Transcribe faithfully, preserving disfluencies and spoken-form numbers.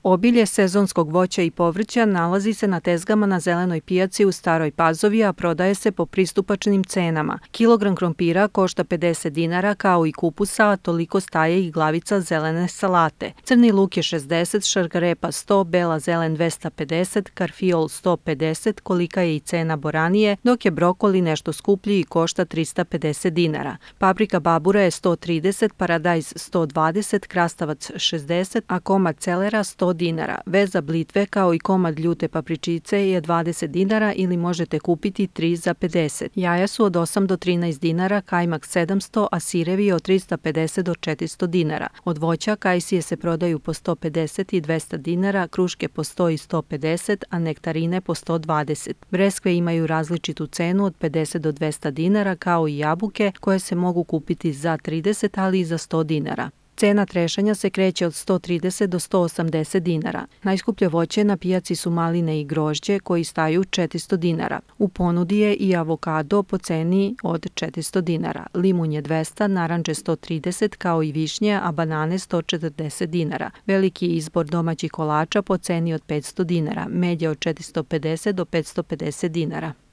Obilje sezonskog voća i povrća nalazi se na tezgama na Zelenoj pijaci u Staroj Pazovi, a prodaje se po pristupačnim cenama. Kilogram krompira košta pedeset dinara, kao i kupusa, a toliko staje i glavica zelene salate. Crni luk je šezdeset, šargarepa sto, bela zelen dvesta pedeset, karfiol sto pedeset, kolika je i cena boranije, dok je brokoli nešto skuplji i košta trista pedeset dinara. Paprika babura je sto trideset, paradajz sto dvadeset, krastavac šezdeset, a komad celera sto dinara. Veza blitve kao i komad ljute papričice je dvadeset dinara ili možete kupiti tri za pedeset. Jaja su od osam do trinaest dinara, kajmak sedamsto, a sirevi od trista pedeset do četiristo dinara. Od voća kajsije se prodaju po sto pedeset i dvesta dinara, kruške po sto i sto pedeset, a nektarine po sto dvadeset. Breskve imaju različitu cenu od pedeset do dvesta dinara, kao i jabuke koje se mogu kupiti za trideset, ali i za sto dinara. Cena trešanja se kreće od sto trideset do sto osamdeset dinara. Najskuplje voće na pijaci su maline i grožđe koji staju četiristo dinara. U ponudi je i avokado po ceni od četiristo dinara. Limun je dvesta, narandže sto trideset, kao i višnje, a banane sto četrdeset dinara. Veliki izbor domaćih kolača po ceni od petsto dinara. Med je od četiristo pedeset do petsto pedeset dinara.